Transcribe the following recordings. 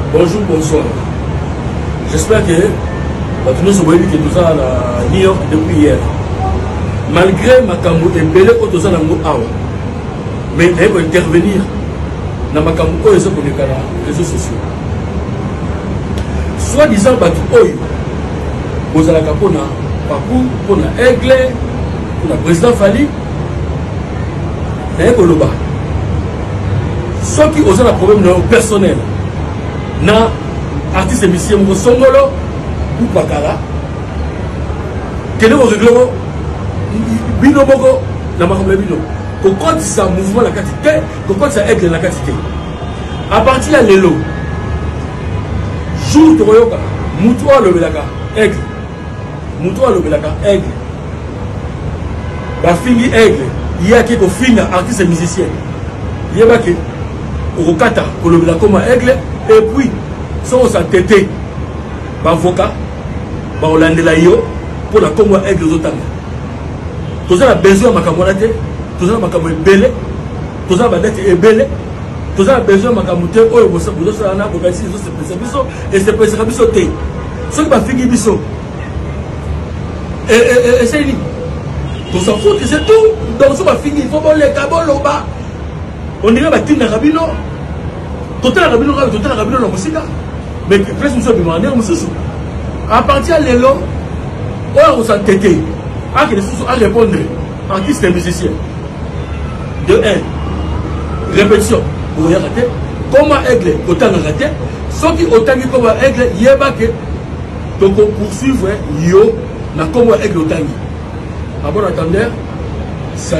Bonjour, bonsoir. J'espère que nous sommes venus que nous sommes à New York depuis hier. Malgré ma cambo et belé autour de mais il faut intervenir dans ma cambo et sur les réseaux sociaux. Soit disant que vous avez un parcours pour la aigle, pour le président Fali, et pour le bas. Ceux qui ont un problème personnel, na artiste et musicien Songolo ou Bakara, quel est le règlement? Bino Bogo, na Makambe Bino. Quand ça mouvement la quantité, quand ça aide la quantité. À partir de l'élo, jour de Royoka, Moutoua le Belaka, aigle. Moutoua le Belaka, aigle. Bafini aigle, il y a quelques filles artistes et musiciens. Il y a que Rokata, pour le Belaka comme aigle, et puis, sans s'entêter, avocat, Baolandelayo, pour la Congo aigle aux autres. Tout ça a besoin de ma camarade, tout ça a ma camarade belé, tout ça a dette est belé, tout ça a besoin de ma camarade, oh, vous savez, vous avez un avocat ici, et c'est pas ça, c'est ce qui va finir biso. Et c'est lui. Tout ça fout, c'est tout. Donc ça va finir, il faut voir les caboles au bas. On dirait que tu n'as pas Rabino. Tout est Rabino, tout est Rabino, la musique. Mais presque nous sommes demandés, nous sommes. À partir de l'élo, on s'entêtait. À répondre, artiste et musicien. De 1, répétition, vous regardez, comment aigle, autant raté, ceux qui autant comme aigle, il y a que, donc on poursuit, yo, na comme aigle autant. À bon entendeur, salut.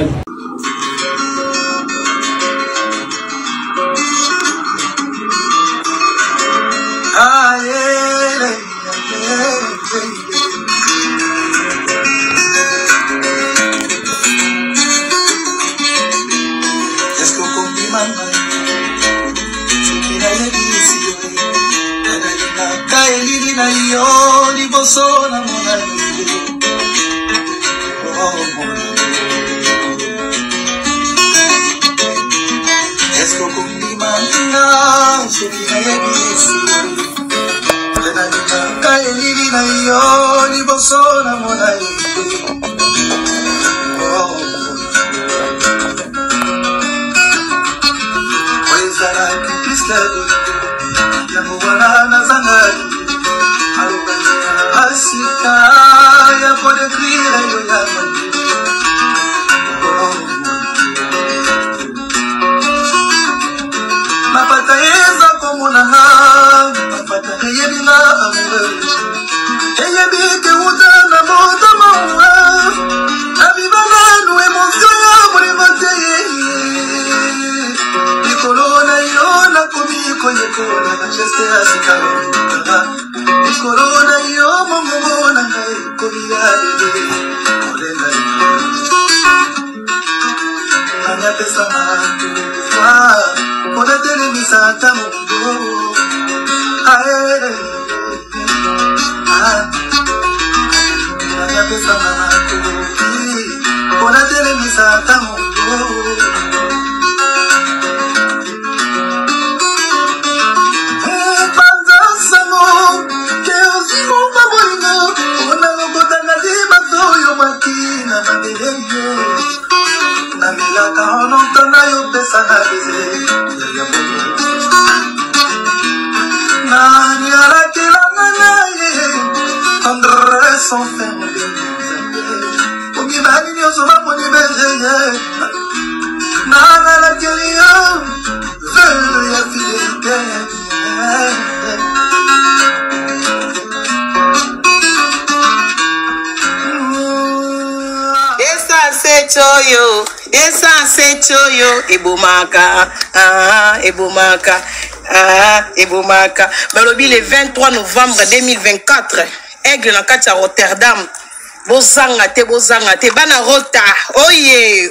Ebomaka. Le 23 novembre 2024, Aigle na kati Rotterdam. Bozanga te. Bana Rota. Oye.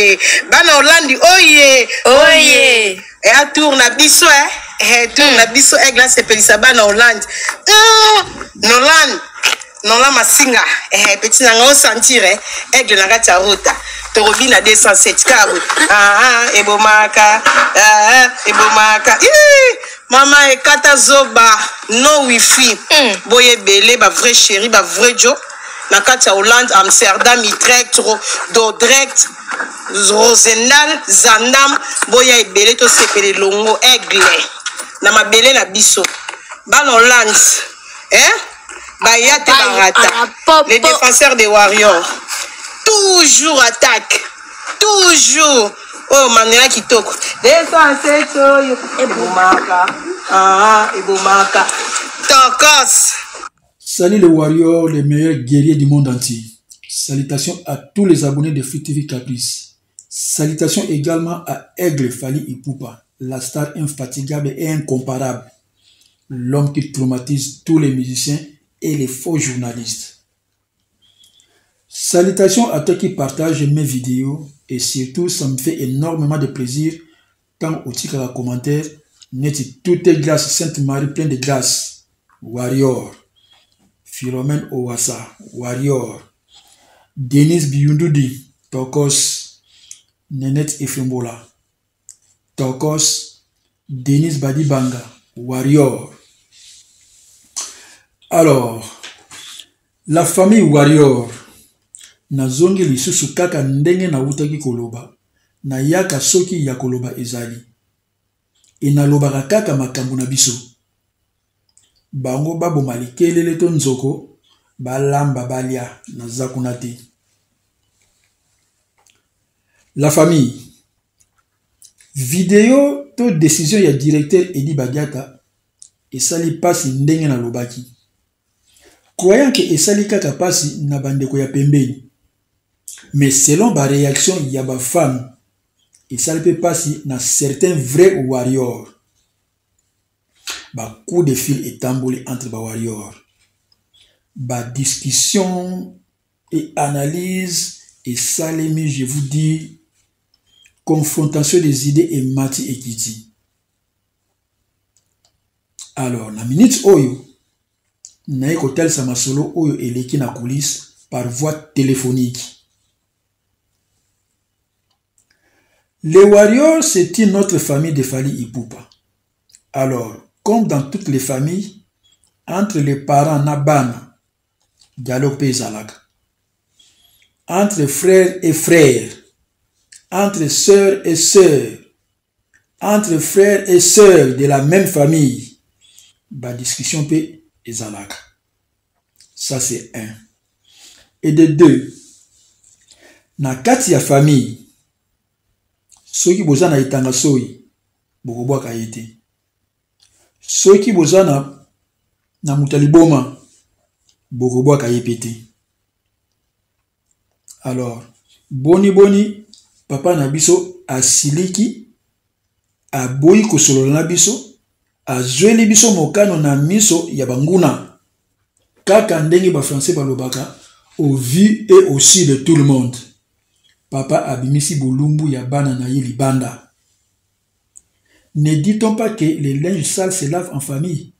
Bana Hollande. Oye. Et à tour na biso, tour na biso Aigle c'est pelisa bana Hollande. Nola masinga. Petit nanga sentir Aigle na kati Rota. Torobina 207 câble. Ebomaka. Maman ekata zoba no wifi. Boye belé ba vrai chéri ba vrai Joe. Na kati ya Hollande, Amsterdam, Utrecht, Dordrecht, Rosendal, Zandam, boya ebele to sepele longo aigle. Na mabele na biso. Ban Hollande, hein? Bayate barata. Les défenseurs des Warriors. Toujours attaque. Toujours. Oh, Manuela Kitoko. Défenseur Toyo. Ebomaka. Ah, Ebomaka. Tokos. Salut les warriors, les meilleurs guerriers du monde entier. Salutations à tous les abonnés de Free TV Caprice. Salutations également à Aigle Fally Ipupa, la star infatigable et incomparable. L'homme qui traumatise tous les musiciens et les faux journalistes. Salutations à toi qui partage mes vidéos et surtout ça me fait énormément de plaisir quand au titre à commentaire, net tout est grâce, Sainte Marie pleine de grâce. Warrior. Philomène Owassa, Warrior, Denis Biyundudi, Tokos, Nenette Efembola, Tokos, Denis Badibanga, Warrior. Alors, la famille Warrior, nazongi lisusu kaka ndenge na utaki koloba, na yaka soki ya koloba ezali, inalobaka kaka makambo na biso. Bango babo malikelele to nzoko balamba balia na zakunate. La famille. Vidéo to décision ya directeur Edi Badiata esali pasi ndenge na lobaki. Croyant que esali kaka pasi na bandeko ya pembeni. Mais selon ba réaction ya ba femme, esali pe pasi na certains vrais warriors. Ba coup de fil est tamboulé entre ba warriors. Ba discussion et analyse et salemi, je vous dis, confrontation des idées et mati et kiti. Alors, na minute oyo, na hotel Samasolo oyo eleki na coulisse par voie téléphonique. Les warriors, c'est une autre famille de Fally Ipupa. Alors, comme dans toutes les familles, entre les parents Nabana, dialogue paysalak, entre frères et frères, entre sœurs et sœurs, entre frères et sœurs de la même famille, la discussion peut ezalak. Ça c'est un. Et de deux, na kati ya famille, ceux qui boza na itanga soyi, bokobwa kayete. Ceux qui bozana na mutaliboma bokobwa kayepete. Alors, boni papa na biso asiliki aboyi kosolola na biso azweli biso mokano na miso ya banguna kaka ndenge ba français balobaka au vu et aussi de tout le monde. Papa abimisi bulumbu ya bana na ye libanda. Ne dit-on pas que les linges sales se lavent en famille?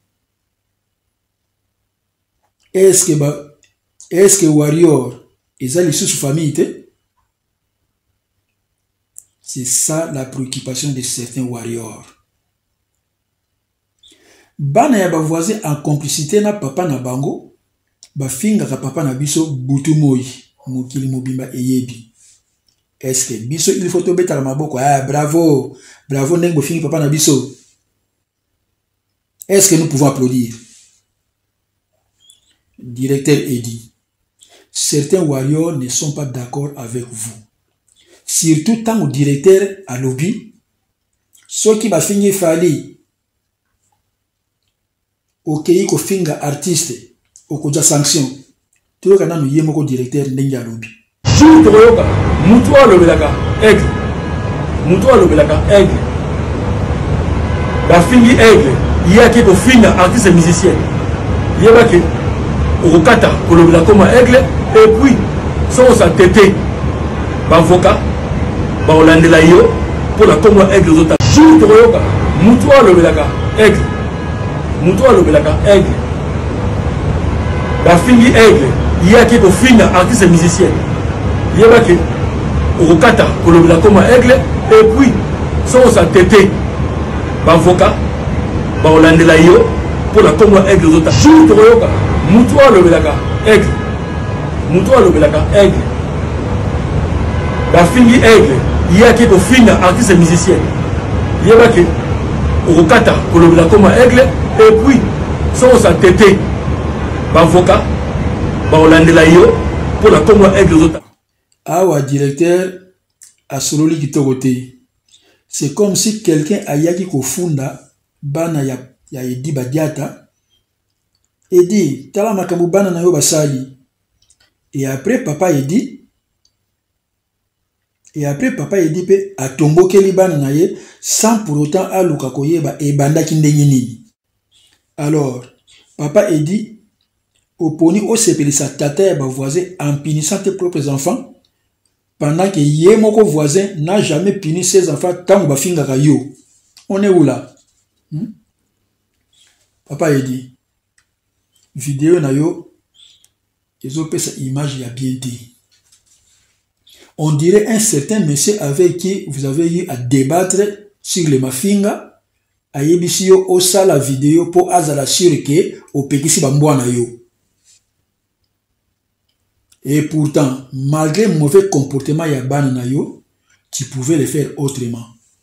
Est-ce que warrior ils ont sous famille? C'est ça la préoccupation de certains warriors. Bana ya ba voisin en complicité na papa na bango, ba finga ka papa na biso butu moi, mokili mobimba eyebi. Est-ce que biso il faut tomber dans maboko? Ah bravo, bravo nengo fingi papa na biso. Est-ce que nous pouvons applaudir? Directeur Edi, certains warriors ne sont pas d'accord avec vous. Surtout tant au directeur à lobby, ceux qui va finir Fally, ok, ko finga artiste, au koja sanction, tout le canal nous yemoko directeur ndenge à lobby. Jour Toyoka, Moutoua Lobelaka, Aigle. Moutoua Lobelaka, Aigle. La fingi Aigle, il y a qui finga artiste et musicien. Il y a qui au Kata, au Lobelaka comme Aigle, et puis, sans sa tête, Bavoka, Baolandela Yo, pour la comme Aigle aux autres. Jour Toyoka, Moutoua Lobelaka, Aigle. Moutoua Lobelaka, Aigle. La fingi Aigle, il y a qui finga artiste et musicien. Il y a qui au Kata, au Lobelaka comme Aigle, et puis, sans sa tête, Bavoka, baolandela yo pour la Congo aigle aux autres jour toyoka mutu alobelaka aigle mutu alobelaka aigle bafingi aigle yaki kofinga artiste musicien yebaki okokata kolobela koma aigle et puis soko sa tete bavoka baolandela yo pour la Congo aigle aux autres. Awa directeur asololi kitokote. C'est comme si quelqu'un a yaki kofunda bana ya Edi Badiata Edi tala makambo bana na yo basali. Et après papa Edi pe atombokeli bana na ye sans pour autant aluka koyeba ebandaki ndenge nini. Alors papa Edi oponi au sepelisa tata ya ba voisin en punissant tes propres enfants pendant que Yemoko voisin n'a jamais puni ses enfants tant que finga yo. On est où là? Papa Edi vidéo na yo ils ont fait sa image a bien dit. On dirait un certain monsieur avec qui vous avez eu à débattre sur les mafinga a yebisio au sala vidéo pour azala sur que au pekisi bambwana yo. Et pourtant, malgré le mauvais comportement Yaban Nayo, tu pouvais le faire autrement.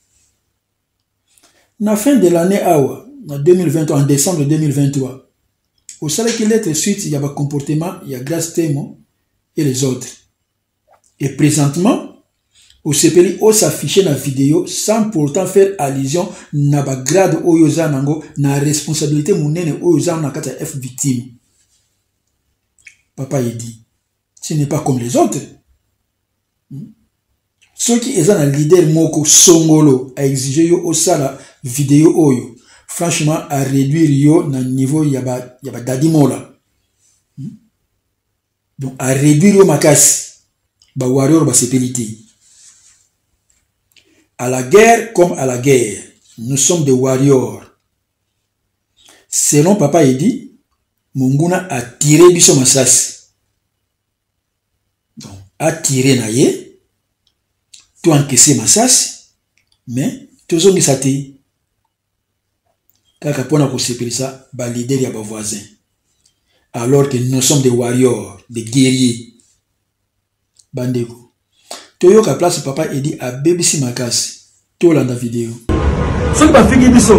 À la fin de l'année Awa, en 2023, en décembre 2023, au salaire qu'il est suite, il y a un comportement, il y a Grâce Témo et les autres. Et présentement, au CPLI, on s'affiche dans la vidéo sans pourtant faire allusion à la grade Oyoza Nango, na responsabilité mounene Oyoza Nakata F victime. Papa il dit. Ce n'est pas comme les autres. Ceux qui sont un leader moko songolo a exigé yo osala vidéo oyo. Franchement, à réduire yo na niveau yaba dadimola. Donc, à réduire yo makasi. Ba warrior ba sepelité. À la guerre comme à la guerre, nous sommes des warriors. Selon Papa Edi, Munguna a tiré biso masasi. Donc, a tiré na ye, tu encaissé massas, mais tu as mis ça te. Kaka pona ko sepeli ça, ba leader ya ba voisin. Alors que nous sommes des warriors, des guerriers. Bandeko. Toyo ka place Papa Edi a BBC makasi. To landa vidéo. Ce pas fini biso.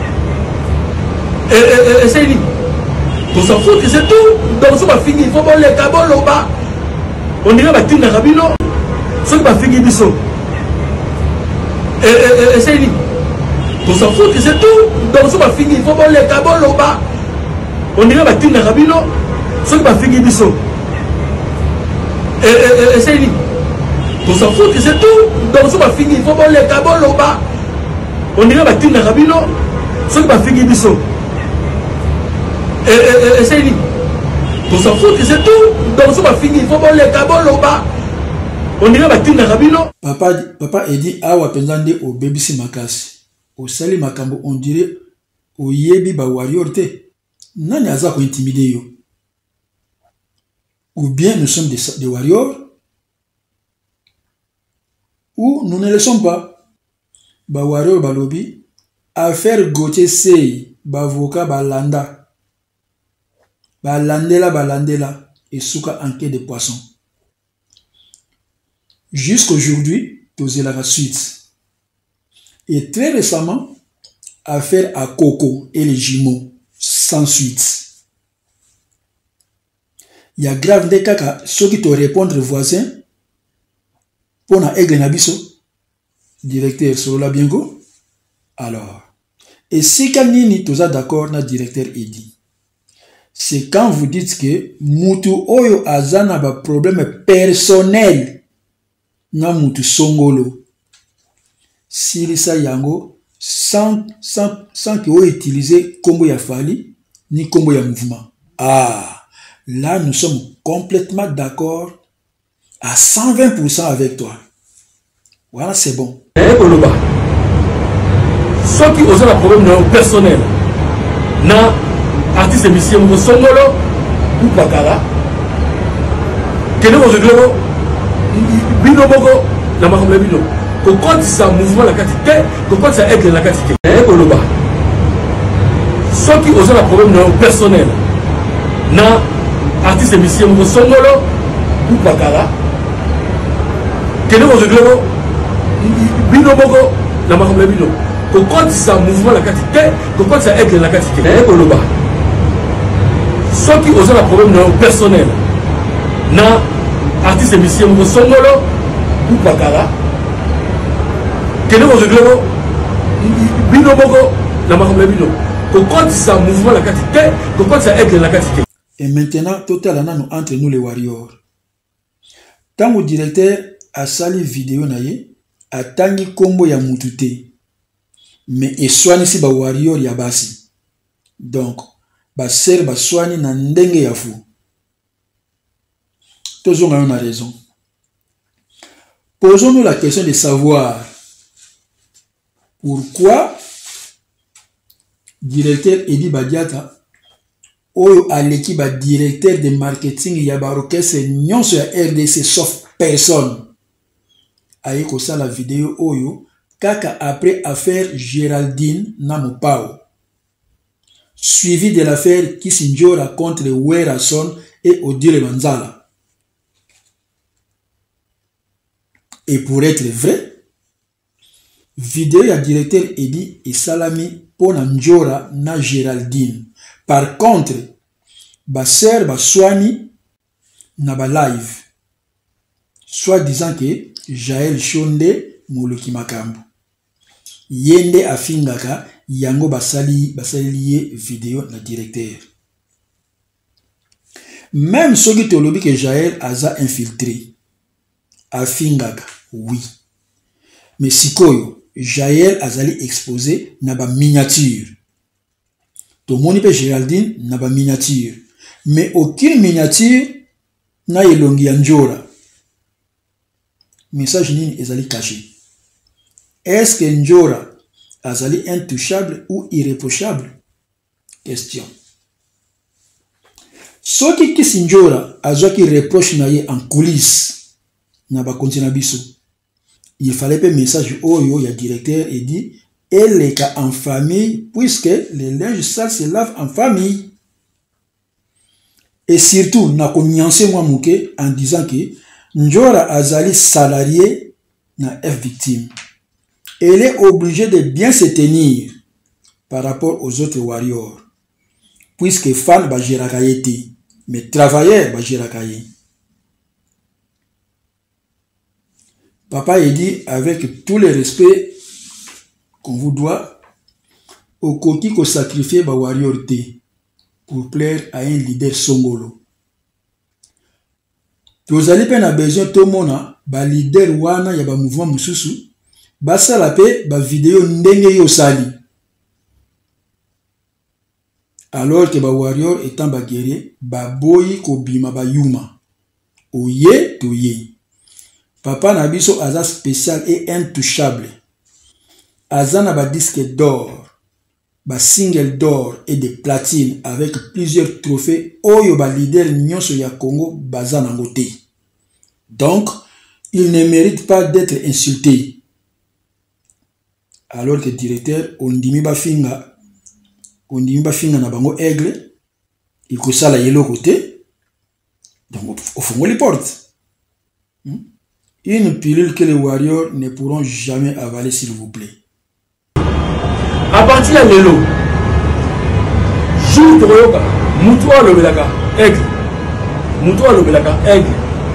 C'est lui. Tout s'en fout, c'est tout. Donc ce pas fini, il faut bon les kabolo ba. On dirait que tu n'as pas vu, ce n'est pas fini du saut. C'est lui. Tout s'en fout, c'est tout. Donc, ce n'est pas fini. Il faut voir les cabos là-bas. On dirait que tu n'as pas vu, ce n'est pas fini du saut. C'est lui. Tout s'en fout, c'est tout. Donc, ce n'est pas fini. Il faut voir les cabos là-bas. On dirait que tu n'as pas vu, ce n'est pas fini du saut. C'est lui. Tout s'en fout, c'est tout. Donc, c'est pas fini. Il faut voir les cabos là-bas. On dirait que tu n'as pas vu. Papa Edi awa pendande au BBC makasi. Au sali makambo on dirait au yebi ba warrior te. Nani aza ko intimider yo. Ou bien nous sommes des warriors ou nous ne le sommes pas. Ba warrior ba lobby affaire Gauthier Sey ba avocat ba landa. Balandela et souka enquête de poissons. Jusqu'aujourd'hui, posez la suite. Et très récemment, affaire à Coco et les jumeaux, sans suite. Il y a grave des cas, ceux qui te répondent voisin, pour na aigle nabiso, directeur Solola Biengo. Alors, et si kanini toza d'accord na directeur Edi. C'est quand vous dites que Mutu Oyo Azana a un problème personnel na Mutu Songolo. Silisa Yango sans que vous utilisez Kombo ya Fali ni Kombo ya mouvement. Ah, là nous sommes complètement d'accord à 120% avec toi. Voilà, c'est bon. Ceux qui ont un problème personnel, na artiste musicien ou songolo ou bakara, que nous réglons, bino boko, la makamble bino. Quand ça mouvement la quantité, quand ça aide la quantité. ceux qui ont un problème personnel, na artiste musicien mon songolo ou bakala, que nous réglons bino boko na makambo bino. Quand ça mouvement la quantité, quand ça aide la quantité, na ceux qui ont un problème personnel, na artiste musicien mon songolo ou bakala, que nous réglons bino boko na makambo bino. Quand ça mouvement la quantité, quand ça aide la quantité. Et maintenant, total anano entre nous les warriors. Tant le directeur a sali vidéo naye, a tangi kombo ya mutute. Mais et soigné si ba warrior ya basi. Donc, ba ser ba soigné na ndenge ya fou. Tous on a raison. Posons-nous la question de savoir pourquoi directeur Edi Badiata ou à l'équipe directeur de marketing ya orchestre nyonso ya RDC sauf personne aye ko sa la vidéo oyo kaka après affaire Géraldine Namopao suivi de l'affaire Kisinjora contre Werason et Odile Manzala. Et pour être vrai, vidéo ya directeur Edi et Salami pour Njora na Géraldine. Par contre, Basser Baswani na ba live. Soit disant que Jaël Chonde Moloki Makambu. Yende afingaka yango basali lié vidéo na directeur. Même ceux qui te lobby que Jaël a infiltré. Afingaka, oui. Mais sikoyo, Jaël azali exposé na ba miniature. Tout le monde peut Géraldine na ba miniature. Mais aucune miniature na elongi Njora. Message nini ezali caché. Est-ce que Njora azali intouchable ou irréprochable? Question. Ce qui Kisinjora azwa qui reproche na ye en coulisses na ba continue biso. Il fallait pas message oyo ya directeur et dit elle est en famille puisque les linges sales se lavent en famille. Et surtout na ko nuancer moi mouké en disant que Njora azali salarié na F victime. Elle est obligée de bien se tenir par rapport aux autres warriors. Puisque fan ba jirakaye mais travailleur ba jirakaye. Papa il dit avec tout le respect qu'on vous doit, au coquille qu'on sacrifie ba warrior pour plaire à un leader songolo. Vous allez pas besoin tout le monde ba leader wana ya ba mouvement mususu ba sala pe ba vidéo ndenge yo sali. Alors que ba warrior étant ba guerrier ba boyi ko bima ba yuma. Oye to ye. Papa Nabiso aza spécial et intouchable. Azana ba disque d'or, ba single d'or et de platine avec plusieurs trophées oyo ba leader nyonso ya Congo bazana ngote. Donc, il ne mérite pas d'être insulté. Alors que directeur ondimi ba finga na bango aigle, il ko sala yelo côté. Donc au fond les portes. Une pilule que les warriors ne pourront jamais avaler, s'il vous plaît. À partir de l'élo, jour de Royoka, Moutoua le Belaka, aigle. Moutoua le Belaka, aigle.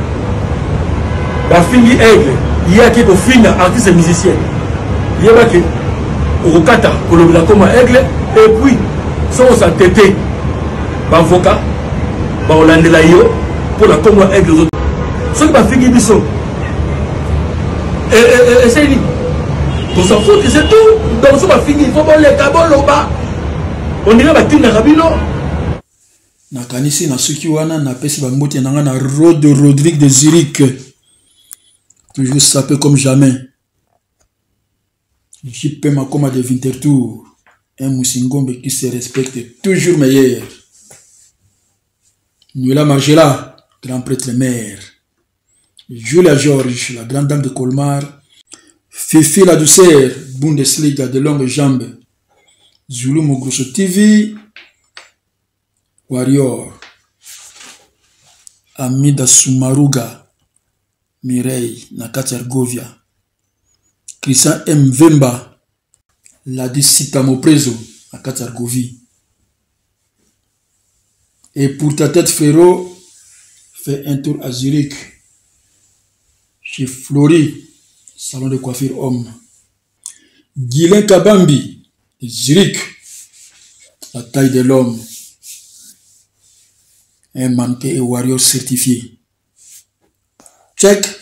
La fingi aigle, il y a qui est finga, artiste et musicien. Il y a qui au Rokata, pour le Belaka comme aigle, et puis, sans s'entêter, avocat, Hollande yo, pour la comme aigle aux autres. Ce qui va finir biso. Et c'est lui. Tout s'en fout, c'est tout. Donc ça va finir. Il faut les cabos là-bas. On dirait que tu n'as pas bilo. Nakanisi na suki wana na pesi bambote nanga na Rode Rodrigue de Zurich. Toujours sapé comme jamais. JP Makoma de Winterthur. Un Moussingombe qui se respecte toujours meilleur. Nuela Magela, grand prêtre maire. Julia George, la grande dame de Colmar. Fifi la douceur, Bundesliga de longues jambes. Zulu Mogrosso TV. Warrior, Amida Sumaruga, Mireille, Nakati Argovia, Christian M. Vemba, Ladi Sitamo Prezo, Nakati Argovie. Et pour ta tête, frérot, fais un tour à Zurich, chez Flori, salon de coiffure homme. Guilain Kabambi, Zurich, la taille de l'homme. Un manqué et warrior certifié. Check.